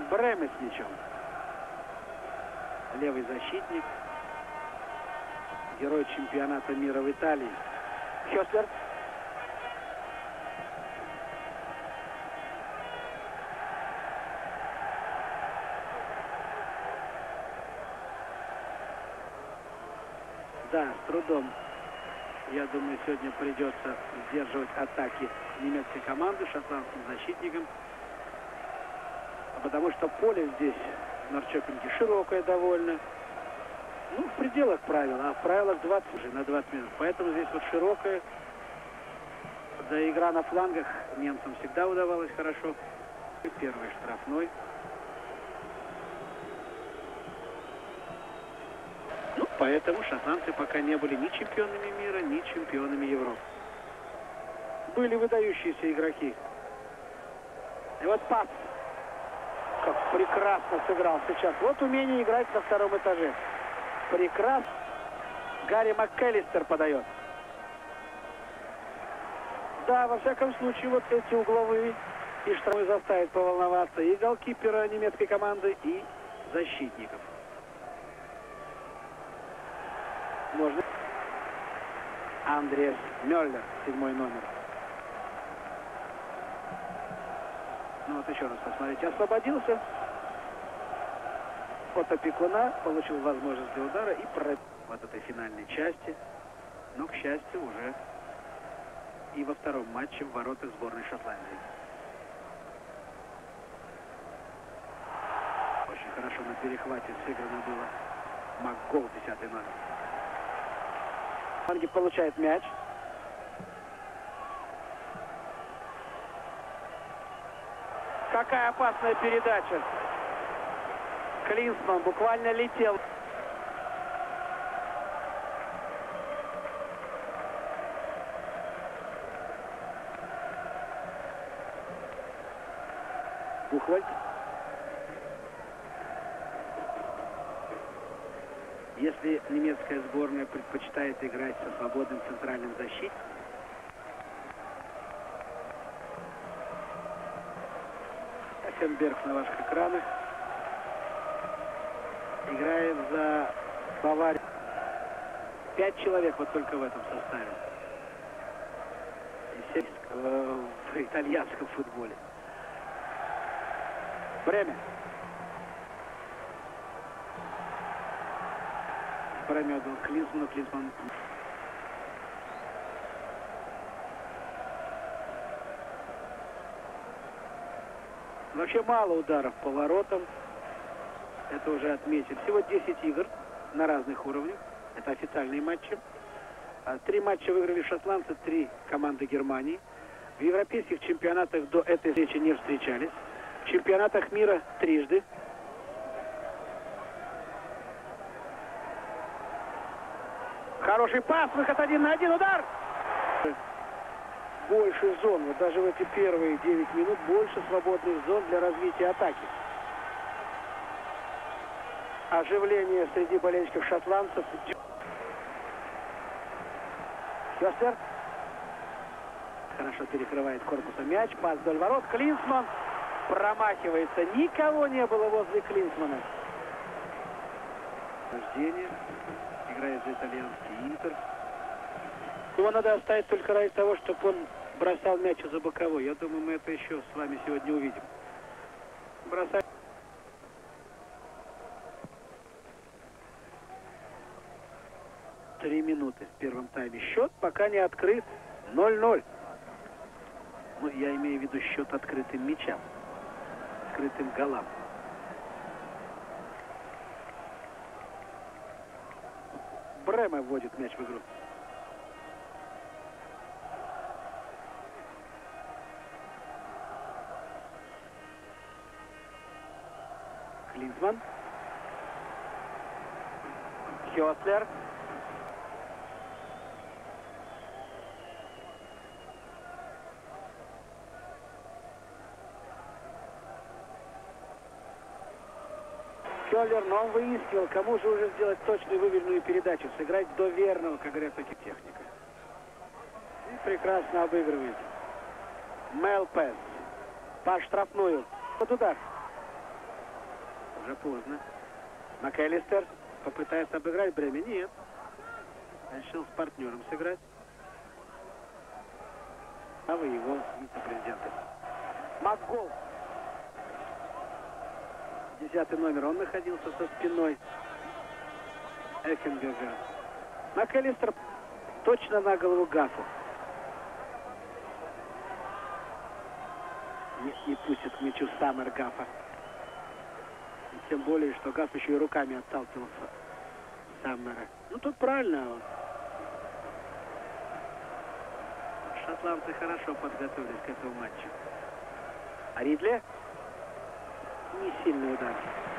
Бреме с мячом. Левый защитник. Герой чемпионата мира в Италии. Хёслер. Да, с трудом, я думаю, сегодня придется сдерживать атаки немецкой команды шотландским защитникам. Потому что поле здесь в Норрчопинге широкое довольно. Ну, в пределах правил, а в правилах 20 уже на 20 минут. Поэтому здесь вот широкое. Да, игра на флангах немцам всегда удавалась хорошо. Первый штрафной. Ну, поэтому шотландцы пока не были ни чемпионами мира, ни чемпионами Европы. Были выдающиеся игроки. И вот пас. Как прекрасно сыграл сейчас. Вот умение играть на втором этаже. Прекрасно. Гарри МакКеллистер подает. Да, во всяком случае, вот эти угловые и штрафы заставят поволноваться и голкипера немецкой команды, и защитников. Можно. Андреас Мёллер, 7-й номер. Ну вот еще раз посмотрите. Освободился от опекуна, получил возможность для удара и пробил вот этой финальной части. Но, к счастью, уже и во втором матче в воротах сборной Шотландии. Очень хорошо на перехвате сыграно было. МакГол, 10-й номер. Фланги получает мяч. Какая опасная передача. Клинсман буквально летел. Бухвальд. Если немецкая сборная предпочитает играть со свободным центральным защитником, Хенберг на ваших экранах играет за Баварию. 5 человек вот только в этом составе. И 7 в итальянском футболе. Бреме. Бреме отдал Клинсману. Клинсман. Вообще мало ударов по воротам. Это уже отметили. Всего 10 игр на разных уровнях. Это официальные матчи. 3 матча выиграли шотландцы, 3 команды Германии. В европейских чемпионатах до этой встречи не встречались. В чемпионатах мира трижды. Хороший пас, выход 1 на 1, удар! Больше зон, вот даже в эти первые 9 минут больше свободных зон для развития атаки. Оживление среди болельщиков шотландцев. Хёслер. Хорошо перекрывает корпусом мяч. Пас вдоль ворот. Клинсман промахивается. Никого не было возле Клинсмана. Рождение. Играет за итальянский Интер. Его надо оставить только ради того, чтобы он бросал мяч за боковой. Я думаю, мы это еще с вами сегодня увидим. Бросать. Три минуты в первом тайме. Счет пока не открыт. 0-0. Ну, я имею в виду счет открытым мячам. Открытым голам. Бреме вводит мяч в игру. Клинсман. Хёслер. Кёллер, но он выискивал, кому же уже сделать точную выверенную передачу, сыграть до верного, как говорят такие техника. И прекрасно обыгрывает. Мелпес. По штрафную. Под удар. Уже поздно. МакАлистер попытается обыграть Бреме. Нет. Решил с партнером сыграть. А вы его вице-президенты. МакГол. 10-й номер. Он находился со спиной Эффенберга. МакАлистер точно на голову Гафу. Не пустит к мячу Саммер Гафа. И тем более, что Гаф еще и руками отталкивался Саммера. Ну, тут правильно. Шотландцы хорошо подготовились к этому матчу. А Ридли? Не сильный удар.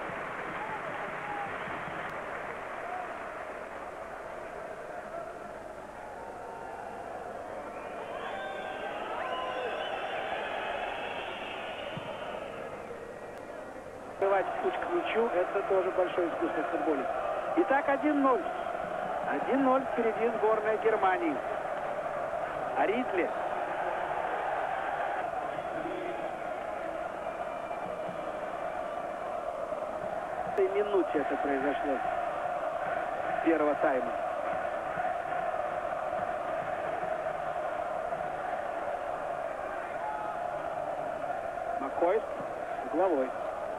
Открывать путь к мячу — это тоже большое искусство в футболе. Итак, 1-0. 1-0 впереди сборная Германии. А Ридли. В этой минуте это произошло. Первого тайма. Маккойст угловой.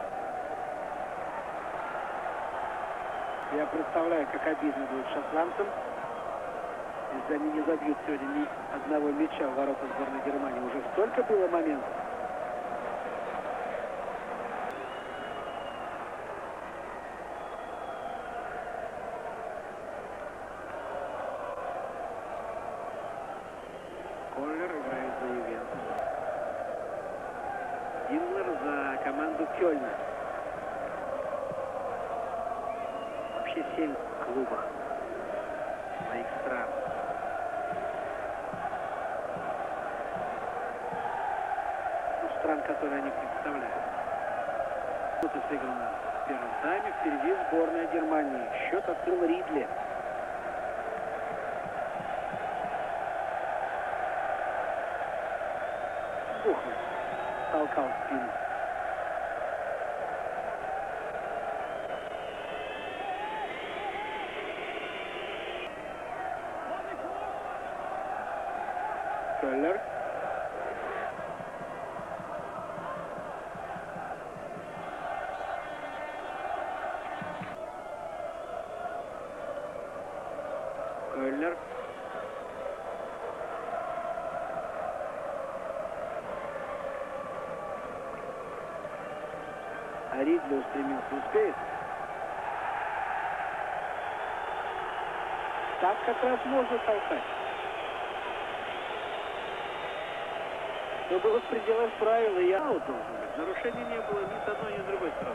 Я представляю, как обидно будет шотландцам, если они не забьют сегодня ни одного мяча в ворота сборной Германии. Уже столько было моментов. Коллер играет за Ювентус. Гиммлер за команду Кёльна. Вообще 7 клубов своих стран. Стран, которые они представляют. Вот и сыграно в первом тайме. Впереди сборная Германии. Счет открыл Ридли. Бухнул. Толкал в спину. Кёллер. Кёллер. А Ридли устремился. Успеет? Так как раз можно толкать. Но было в пределах правил, и аут должен быть. Нарушений не было ни с одной, ни с другой стороны.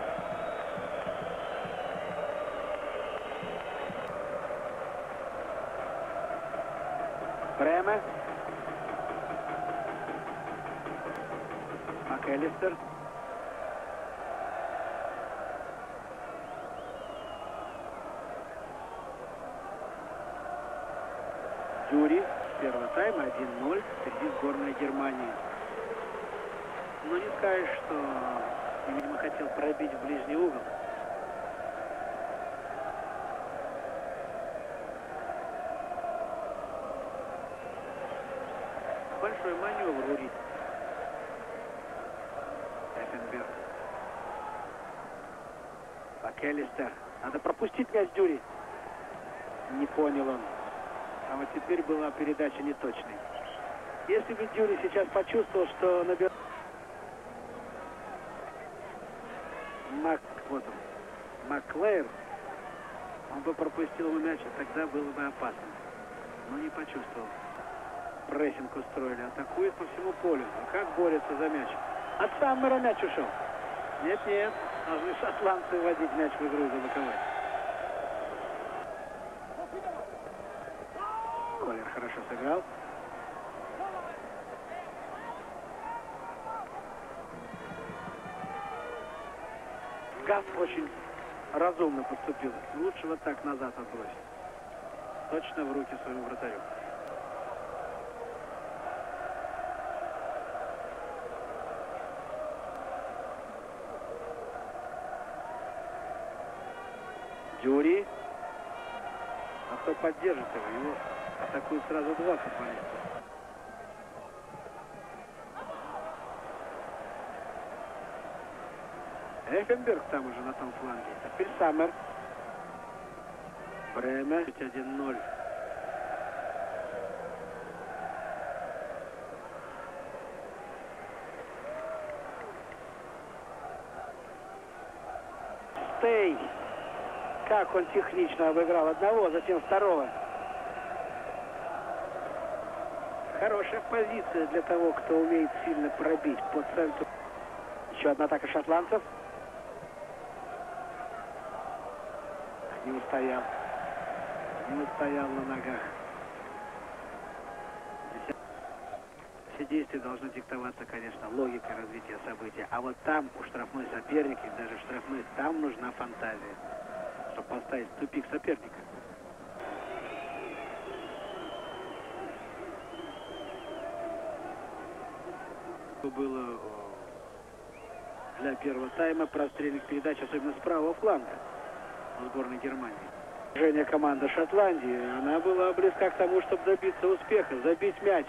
Бреме. МакАлистер. Дюри. Первый тайм 1-0. Впереди сборная Германии. Но не скажешь, что, видимо, хотел пробить в ближний угол. Большой маневр у Ридли. Эффенберг. МакАлистер. Надо пропустить мяч Дюри. Не понял он. А вот теперь была передача неточной. Если бы Дюри сейчас почувствовал, что наберет... Вот он. Маклэр. Он бы пропустил мяч, и тогда было бы опасно. Но не почувствовал. Прессинг устроили. Атакует по всему полю. А как борется за мяч? От Саммера мяч ушел. Нет-нет. Должны шотландцы вводить мяч в игру и заблоковать. Коллер хорошо сыграл. Гаф очень разумно поступил. Лучше вот так назад отбросить. Точно в руки своему вратарю. Дюри. А кто поддержит его? Его атакуют сразу два футболиста. Эффенберг там уже на том фланге. Теперь Саммер. Бреме. 1-0. Стей. Как он технично обыграл одного, затем второго. Хорошая позиция для того, кто умеет сильно пробить по центру. Еще одна атака шотландцев. Не устоял. Не устоял на ногах. Все действия должны диктоваться, конечно, логикой развития событий. А вот там, у штрафной соперника, даже в штрафной, там нужна фантазия, чтобы поставить в тупик соперника. Было для первого тайма прострельных передач, особенно с правого фланга в сборной Германии. Движение команды Шотландии, она была близка к тому, чтобы добиться успеха, забить мяч.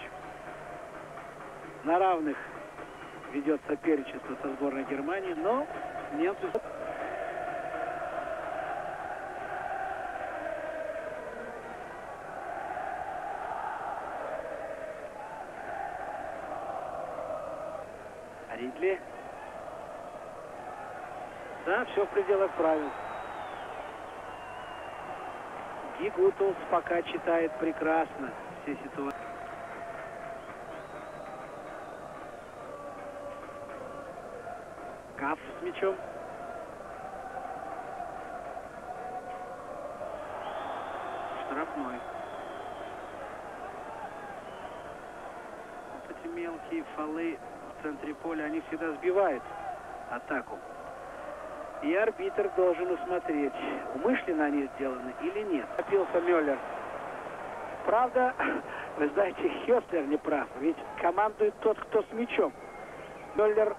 На равных ведет соперничество со сборной Германии, но немцы... Ридли. Да, все в пределах правил. Гигутулс пока читает прекрасно все ситуации. Каф с мячом. Штрафной. Вот эти мелкие фолы в центре поля, они всегда сбивают атаку. И арбитр должен усмотреть, умышленно они сделаны или нет. Опился Мюллер. Правда, вы знаете, Хёслер не прав. Ведь командует тот, кто с мячом. Мюллер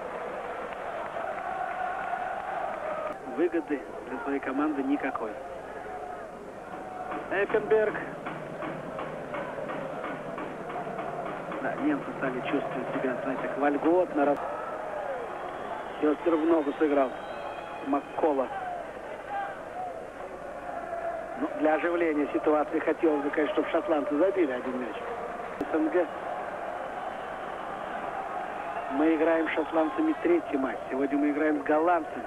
выгоды для своей команды никакой. Эффенберг. Да, немцы стали чувствовать себя, знаете, так вольготно. Хёслер в ногу сыграл Маккола. Ну, для оживления ситуации хотелось бы, конечно, чтобы шотландцы забили один мяч. СНГ. Мы играем с шотландцами третий матч. Сегодня мы играем с голландцами.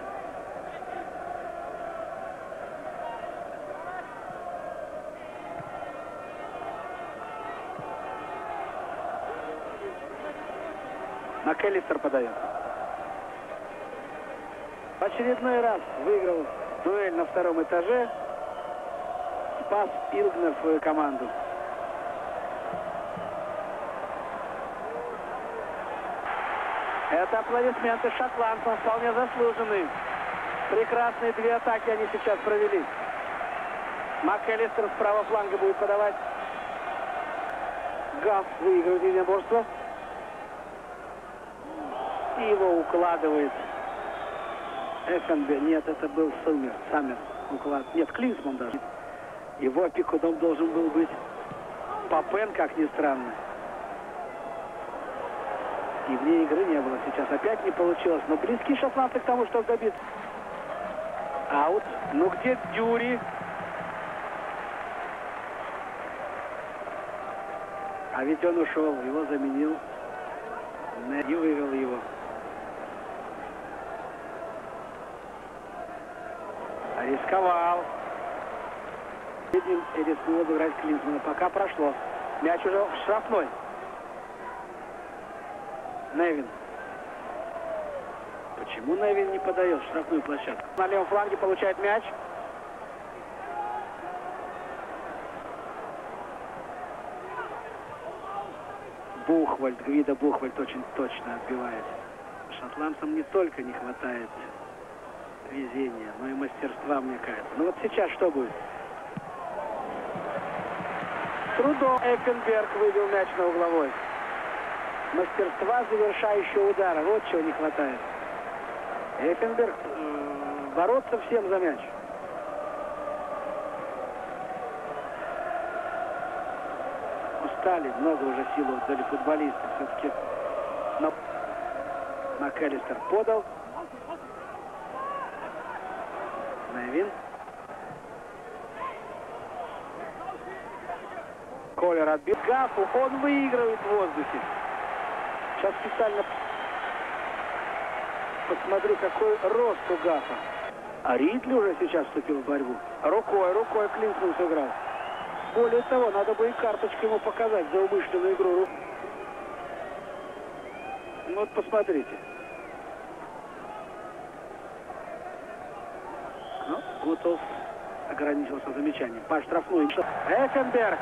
МакЭлистер подает. В очередной раз выиграл дуэль на втором этаже. Спас Илгнер свою команду. Это аплодисменты шотландцам, вполне заслуженные. Прекрасные две атаки они сейчас провели. МакЭлистер с правого фланга будет подавать. Гаф выигрывает единоборство. И его укладывает Эффенберг. Нет, это был Саммер. Нет, Клинсман даже. Его опекуном должен был быть Папен, как ни странно. И вне игры не было сейчас. Опять не получилось. Но близки шотландцы к тому, чтобы добиться. Аут. Ну где Дюри? А ведь он ушел. Его заменил. И вывел его. Рисковал. И рискнул обыграть Клинсмана. Пока прошло. Мяч уже штрафной. Невин. Почему Невин не подает в штрафную площадку? На левом фланге получает мяч. Бухвальд, Гвидо Бухвальд очень точно отбивает. Шотландцам не только не хватает везения, но и мастерства, мне кажется. Ну вот сейчас что будет? С трудом Эффенберг выбил мяч на угловой. Мастерства завершающего удара. Вот чего не хватает. Эффенберг бороться всем за мяч. устали, много уже сил отдали футболисты. Все-таки МакАлистер подал. Невин. Колер отбил Гафу, он выигрывает в воздухе. Сейчас специально посмотрю, какой рост у Гафа. А Ридли уже сейчас вступил в борьбу. Рукой Клинсман сыграл. Более того, надо бы и карточку ему показать за умышленную игру. Ну, вот посмотрите. Ну, Гутов ограничился замечанием. По штрафную. Эффенберг.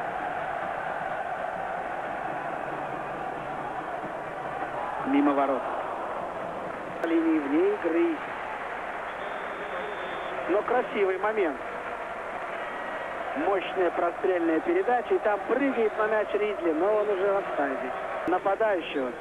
Мимо ворот. Линии вне игры. Но красивый момент. Мощная прострельная передача. И там прыгает на мяч Ридли, но он уже в офсайде. Нападающего.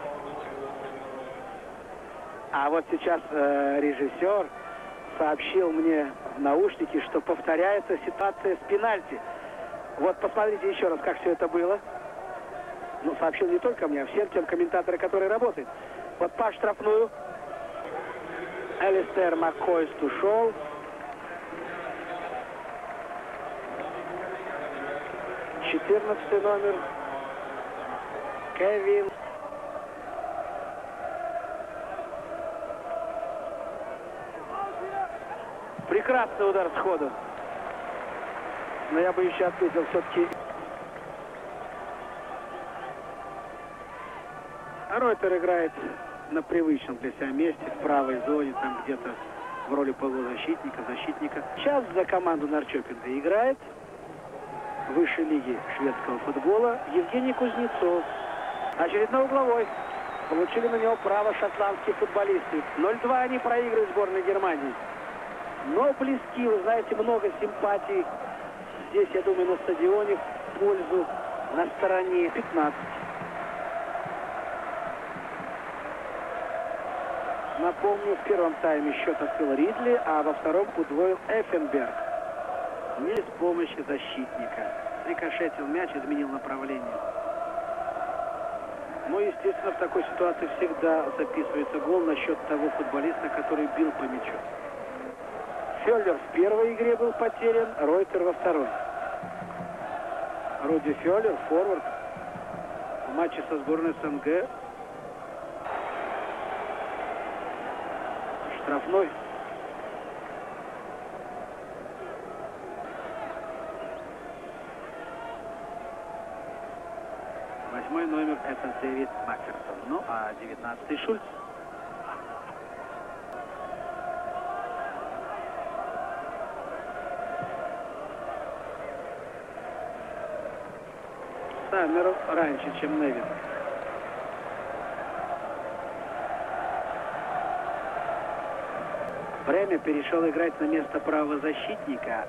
А вот сейчас режиссер сообщил мне в наушники, что повторяется ситуация с пенальти. Вот посмотрите еще раз, как все это было. Ну, сообщил не только мне, а всем тем комментаторам, которые работают. Вот по штрафную. Алистер Маккойст ушел. Четырнадцатый номер. Кевин. Прекрасный удар сходу. Но я бы еще отметил все-таки. Ройтер играет на привычном для себя месте, в правой зоне, там где-то в роли полузащитника, защитника. Сейчас за команду Норрчопинга играет в высшей лиге шведского футбола Евгений Кузнецов. Очередной угловой. Получили на него право шотландские футболисты. 0-2 они проигрывают сборной Германии. Но близки, вы знаете, много симпатий. Здесь, я думаю, на стадионе в пользу на стороне 15. Напомню, в первом тайме счет открыл Ридли, а во втором удвоил Эффенберг. Не с помощью защитника. Рикошетил мяч, изменил направление. Но, естественно, в такой ситуации всегда записывается гол на счет того футболиста, который бил по мячу. Фёллер в первой игре был потерян, Ройтер во второй. Руди Фёллер, форвард, в матче со сборной СНГ. Штрафной. Восьмой номер — это Дэвид Макферсон. Ну, а 19-й Шульц. Саммеров раньше, чем Невин. Бреме перешел играть на место правого защитника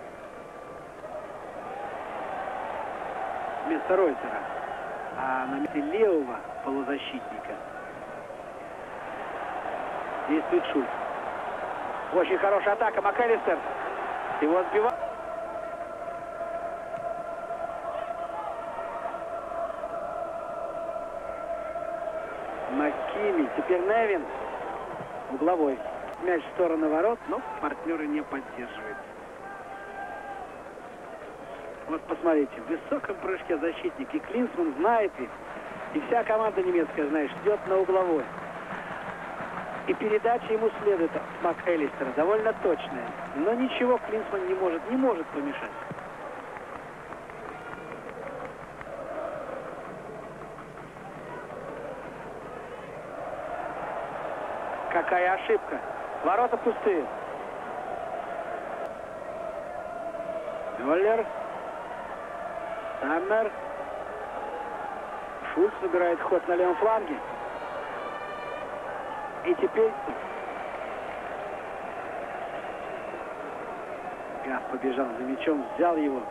вместо Ройтера, а на месте левого полузащитника действует Шульц. Очень хорошая атака, МакАлистер. Его сбивает. Маккими, теперь Невин. Угловой. Мяч в сторону ворот, но партнеры не поддерживают. Вот посмотрите, в высоком прыжке защитник. И Клинсман знает их. И вся команда немецкая, знаешь, идет на угловой. И передача ему следует от МакАлистера. Довольно точная. Но ничего Клинсман не может помешать. Какая ошибка. Ворота пустые. Мюллер. Саммер. Шульц выбирает ход на левом фланге. И теперь Гаф побежал за мячом, взял его.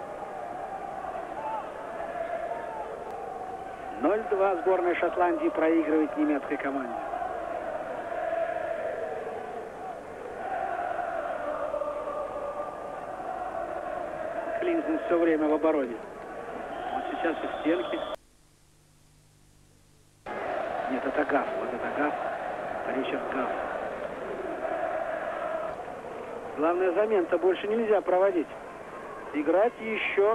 0-2 сборная Шотландии проигрывает немецкой команде. Клинсман все время в обороне. Вот сейчас и стенки. Нет, это Гаф. Вот это Гаф. Ричард Гаф. Главное, замен-то больше нельзя проводить. Играть еще.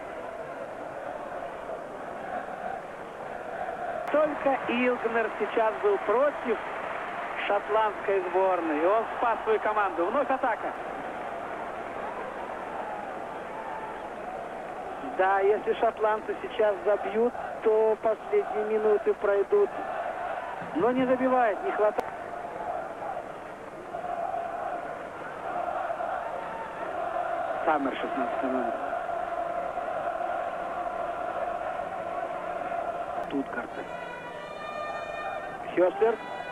Только Илгнер сейчас был против шотландской сборной. И он спас свою команду. Вновь атака. Да, если шотландцы сейчас забьют, то последние минуты пройдут. Но не забивает, не хватает. Саммер, 16 номер. Штутгарта. Хёслер.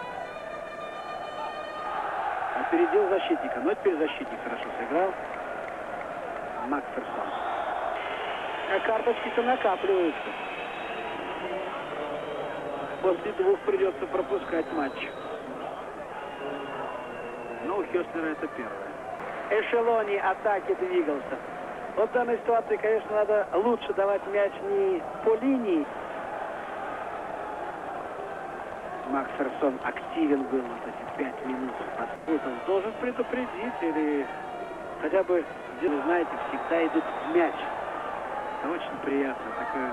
Опередил защитника. Но теперь защитник хорошо сыграл. Макферсон. А карточки-то накапливаются. После двух придется пропускать матч. Но у Хёслера это первое. Эшелони атаки двигался. Вот в данной ситуации, конечно, надо лучше давать мяч не по линии. Макферсон активен был вот эти 5 минут. Вот он должен предупредить или хотя бы, вы знаете, всегда идут в мяч. Это очень приятно. Такое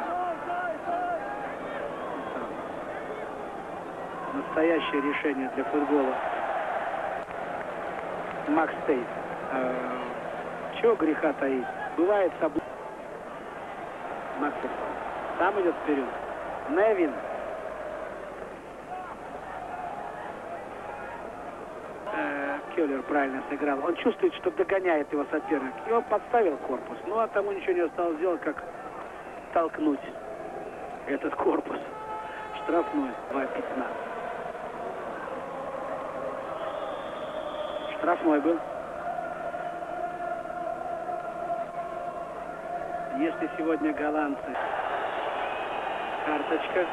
настоящее решение для футбола. Макс Тейт. Чего греха таить? Бывает собой. Макферсон сам идет вперед. Невин. Келлер правильно сыграл. Он чувствует, что догоняет его соперник. И он подставил корпус. Ну, а тому ничего не осталось делать, как толкнуть этот корпус. Штрафной 2-15. Штрафной был. Если сегодня голландцы карточка,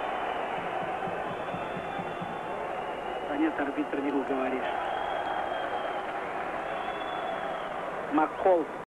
а нет, арбитр не уговоришь. Макхолл.